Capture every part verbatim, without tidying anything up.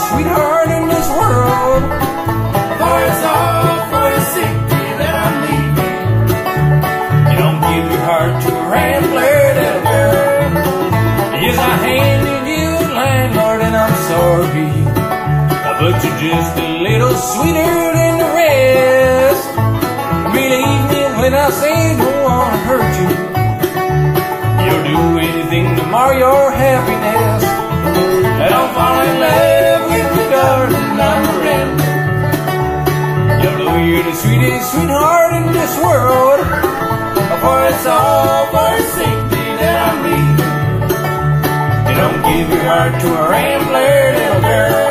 sweetheart in this world. For it's all for the safety that I'm leaving. You don't give your heart to a rambler, little girl. Yes, I handed you a landlord and I'm sorry, but you're just a little sweeter than the rest. Believe me when I say I don't want to hurt you. You'll do anything to mar your happiness. Don't fall in love with me, darling, I'm a rambler. You know you're the sweetest sweetheart in this world. For it's all for safety that I'm leaving. You don't give your heart to a rambler, little girl.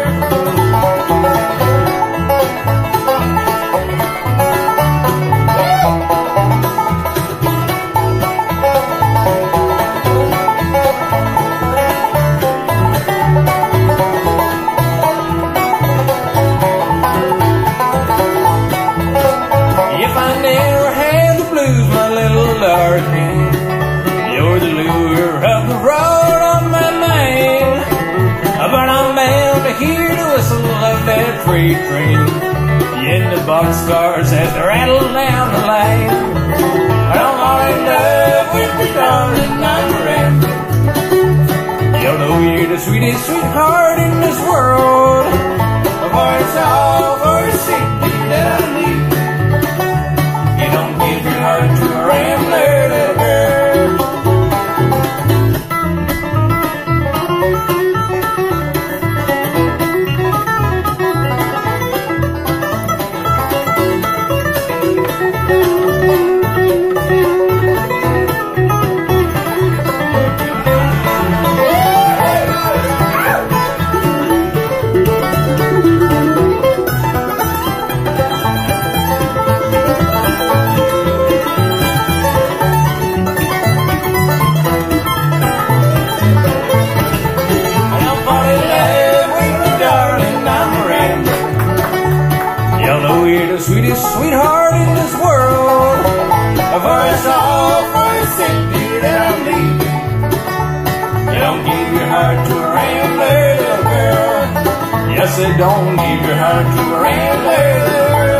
You're the lure of the road on my mind, but I'm bound to hear the whistle of that freight train. In the boxcars as they rattle down the lane. I'm all in love with me, darling, I'm a rambler. You know you're the sweetest sweetheart in this world. For it's all for safety that I need. You don't give your heart to a rambler, little girl. Sweetest sweetheart in this world. For it's all for the safety that I'm leaving. You don't give your heart to a rambler, little girl. Yes, I don't give your heart to a rambler, little girl.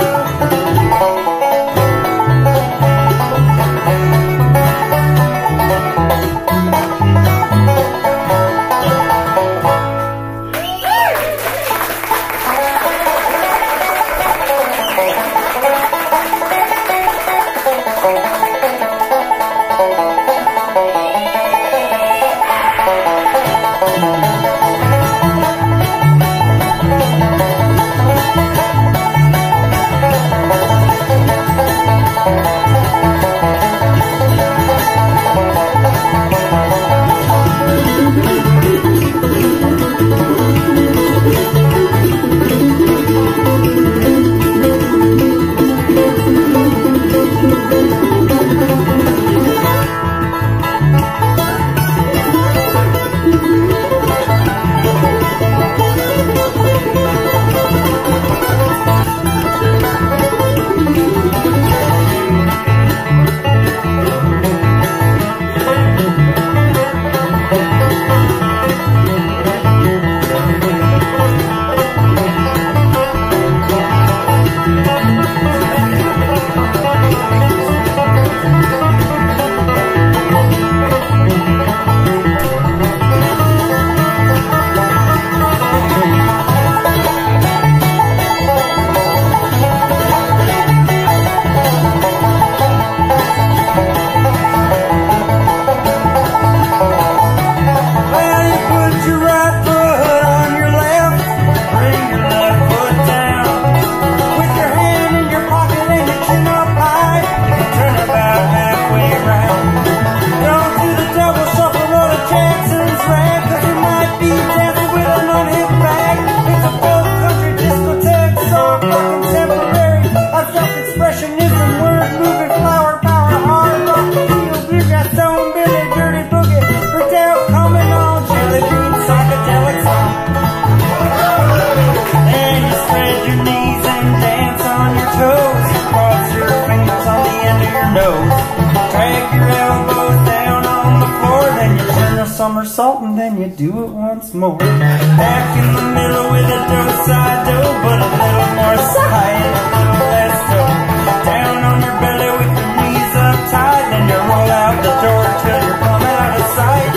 somersault and then you do it once more. Back in the middle with a do-side-do, but a little more side and a little less dough. Down on your belly with your knees up tight, then you roll out the door till you're plumb out of sight.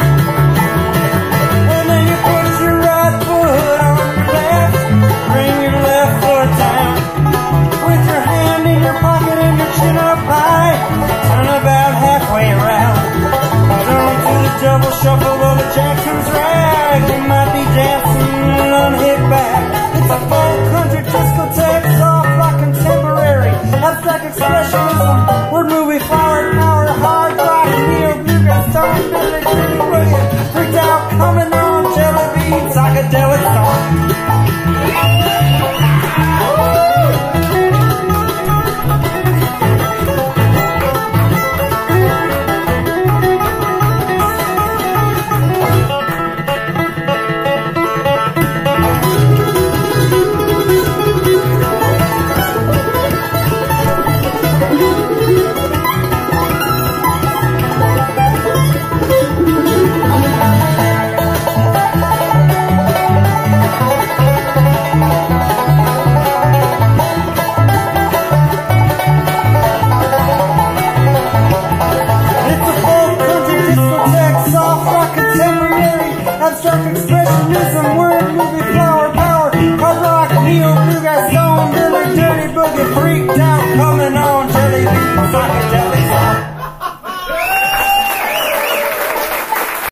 And then you put your right foot on your left, bring your left foot down, with your hand in your pocket and your chin up high, turn about halfway around. Turn to the double shuffle of a Jackson's rag. You might be dancing on hip back. It's a folk country discotheque, soft rock contemporary, abstract expression